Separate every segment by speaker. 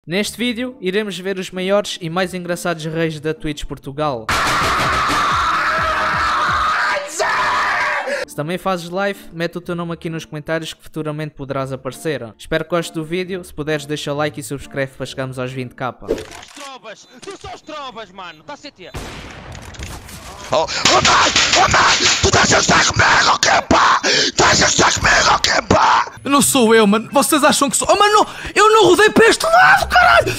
Speaker 1: Neste vídeo, iremos ver os maiores e mais engraçados reis da Twitch Portugal. Se também fazes live, mete o teu nome aqui nos comentários que futuramente poderás aparecer. Espero que gostes do vídeo, se puderes deixa o like e subscreve para chegarmos aos 20k.
Speaker 2: Tu só os trobas, mano, tá CT.
Speaker 3: Oh mano, tu estás a gostar comigo, ok pá? Estás a gostar comigo, ok pá?
Speaker 4: Não sou eu, mano, vocês acham que sou... Oh mano, eu não rodei para este lado, caralho!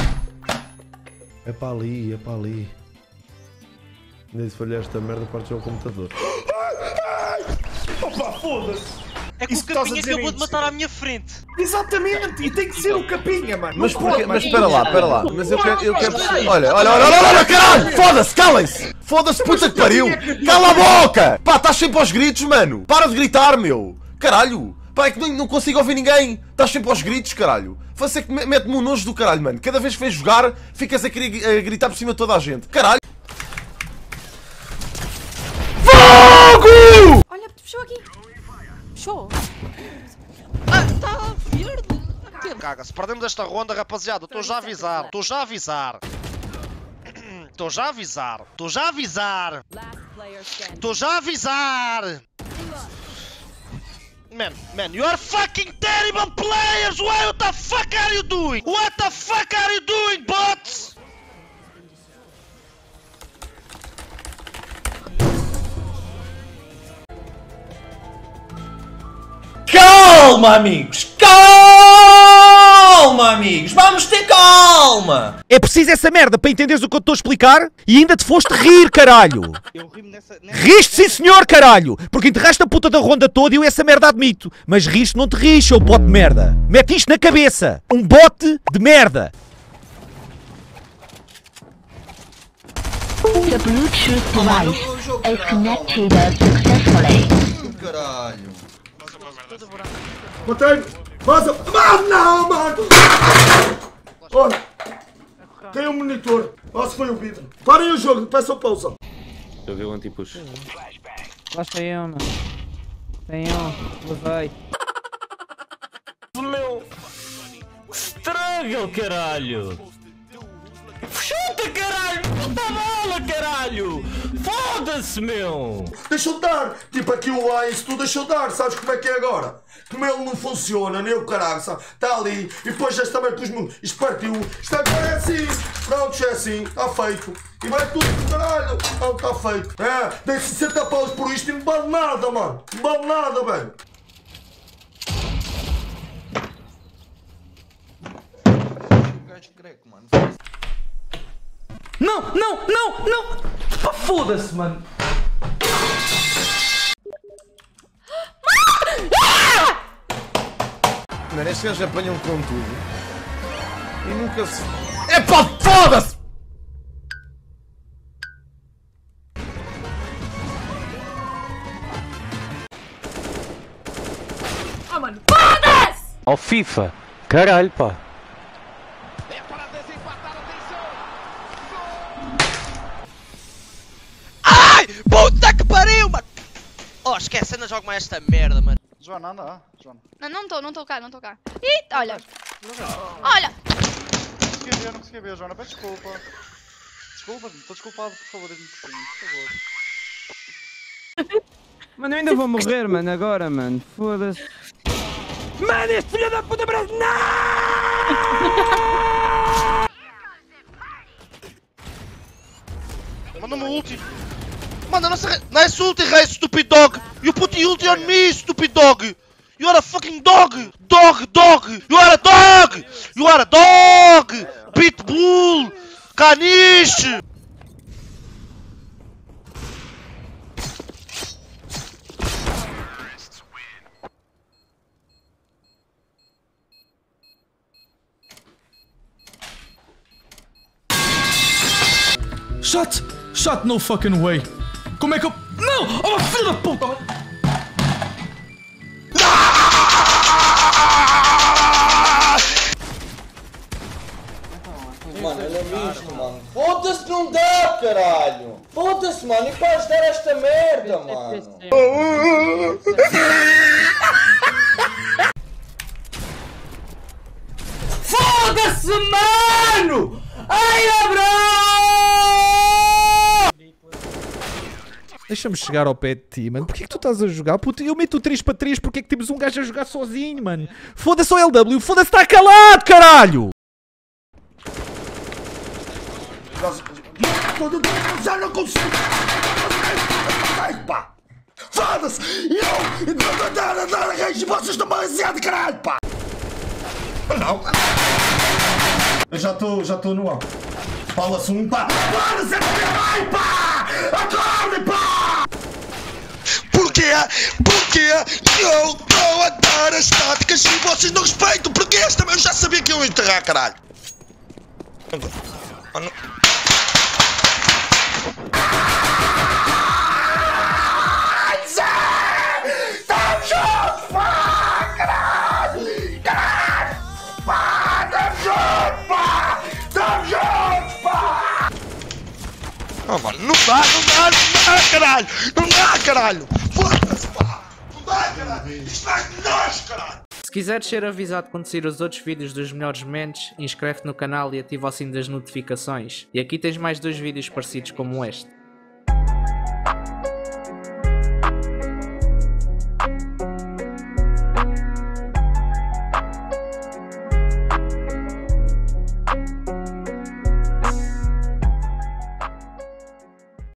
Speaker 5: É para ali, é para ali. Nem se falhar esta merda, parte o computador.
Speaker 6: Opa, foda-se!
Speaker 2: É que o Capinha acabou de matar à minha frente.
Speaker 6: Exatamente! E tem que ser o Capinha, mano!
Speaker 5: Mas porquê? Mas espera lá. Mas eu quero perceber. Olha, caralho! Foda-se, calem-se! Foda-se, puta que pariu! Cala a boca! Pá, estás sempre aos gritos, mano! Para de gritar, meu! Caralho! Pá, é que não consigo ouvir ninguém! Estás sempre aos gritos, caralho! Você que mete-me um nojo do caralho, mano! Cada vez que vens jogar, ficas a querer gritar por cima de toda a gente! Caralho! Fogo!
Speaker 7: Olha, fechou aqui. Fechou.
Speaker 2: Ah, tá verde. Caga, se perdemos esta ronda, rapaziada, estou já a avisar. Estou já a avisar. Estou já a avisar. Estou já a avisar. Estou já a avisar. Man, you are fucking terrible players! What the fuck are you doing? What the fuck are you doing, bots?
Speaker 4: Calma, amigos! Calma, amigos! Vamos ter calma! É preciso essa merda para entenderes o que eu estou a explicar? E ainda te foste rir, caralho!
Speaker 8: Eu rimo nessa...
Speaker 4: Riste, sim senhor, caralho! Porque enterraste a puta da ronda toda e eu essa merda admito. Mas riste não te riste, seu bote de merda! Mete isto na cabeça! Um bote de merda!
Speaker 9: The Bluetooth device is connected successfully.
Speaker 5: Caralho!
Speaker 6: Matei-me! Vaza! Não, mano! Olha! Tem um monitor! Ou se foi o vidro! Parem o jogo, peçam pausa!
Speaker 5: Eu vi o anti-push.
Speaker 1: Lá tem um, mano. Tem um, levei.
Speaker 4: Meu! Estraga, caralho! Chuta, caralho! Puta bola, caralho! Foda-se, meu!
Speaker 6: Deixa eu dar! Tipo aqui o A, isso tudo deixa eu dar! Sabes como é que é agora? Como ele não funciona, nem o caralho, sabe? Está ali, e depois este também com os mundos. Isto partiu, isto agora é assim! Pronto, é assim, está feito! E vai tudo pro caralho! Não, está feito! É, dei 60 paus por isto e não vale nada, mano! Não vale nada, velho!
Speaker 4: Não! Pá, foda-se, mano!
Speaker 5: Mano, estes gajos apanham com tudo e nunca se... Epá, foda-se!
Speaker 7: Oh, mano. Foda-se!
Speaker 8: Ó FIFA! Caralho, pá!
Speaker 2: Ai! Puta que pariu, mano! Oh, esquece, ainda jogo mais esta merda, mano.
Speaker 8: Joana, anda, Joana.
Speaker 7: Não estou cá. Ih, olha. Olha.
Speaker 8: Não consegui ver, Joana, peço desculpa. Desculpa, estou desculpado, por favor, por favor.
Speaker 1: Mano, eu ainda vou morrer, mano, agora, mano. Foda-se. Mano, este filho da puta parece... Não!
Speaker 2: Manda-me o ulti. Manda, nice ulti, race, stupid dog. You put the ulti on me, stupid dog. You are a fucking dog. Dog. You are a dog. You are a dog. Pitbull. Caniche.
Speaker 4: Shot no fucking way! Como é que eu... Não! Oh, filho da puta!
Speaker 10: Mano, olha isto, mano. Foda-se, não dá, caralho! Foda-se, mano, e para ajudar esta merda, mano!
Speaker 4: Foda-se, mano! deixa-me chegar ao pé de ti, mano. Porquê que tu estás a jogar? Puto, eu meto o 3 para 3 porque é que temos um gajo a jogar sozinho, mano. Foda-se o LW, foda-se, está calado, caralho!
Speaker 6: Já não consigo! Pá! Foda-se! Vocês estão balanceados, caralho, pá! Não! Eu já estou no ar. Fala-se um, pá! Foda-se, é pá! Acorde, pá!
Speaker 3: Porquê eu estou a dar as táticas e vocês não respeitam? Porque esta eu já sabia que eu ia enterrar, caralho!
Speaker 6: Estamos juntos, pá! Caralho! Caralho! Pá! Estamos juntos, pá! Estamos juntos, pá!
Speaker 3: Oh, mano, não dá, caralho! Não dá, caralho! Foda-se, pá! Não dá, caralho! Isto vai de nós, caralho!
Speaker 1: Se quiseres ser avisado quando sair os outros vídeos dos melhores momentos, inscreve-te no canal e ativa o sino das notificações. E aqui tens mais 2 vídeos parecidos como este.